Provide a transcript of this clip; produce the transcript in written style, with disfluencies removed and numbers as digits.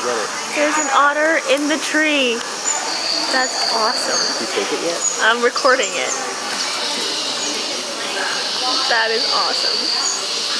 get it. There's an otter in the tree. That's awesome. Did you take it yet? I'm recording it. That is awesome.